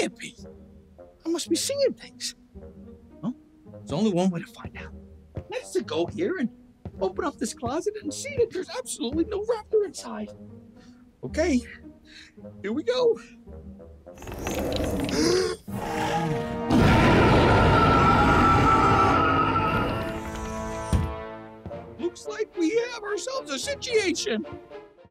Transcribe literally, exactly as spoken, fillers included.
can't be. I must be seeing things. Well, there's only one way to find out. That's to go here and open up this closet and see that there's absolutely no raptor inside. Okay, here we go. Looks like we have ourselves a situation.